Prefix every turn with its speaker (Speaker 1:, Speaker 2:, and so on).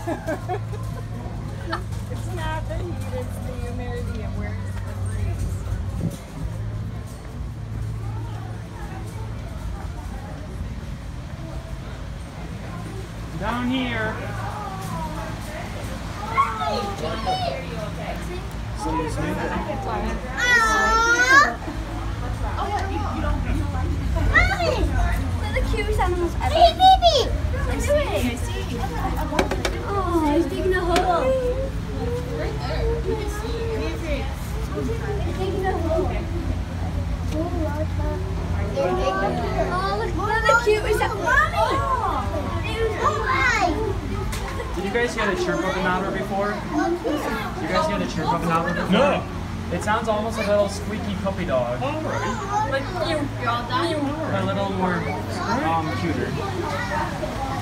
Speaker 1: It's not the heat, it's the humidity and where's the breeze.
Speaker 2: Down here. Excuse me.
Speaker 3: They're the cutest animals ever. Hey, baby! Look at it. Oh, he's digging a hole.
Speaker 1: Right there. You can see.
Speaker 3: He's digging a hole. Oh, look, they're the cutest. Mommy!
Speaker 2: Did you guys hear the chirp of an otter before? Did you guys hear the chirp of an otter before?
Speaker 4: No.
Speaker 2: It sounds almost like a little squeaky puppy dog.
Speaker 1: Like you. You're all done?
Speaker 2: But a little more cuter.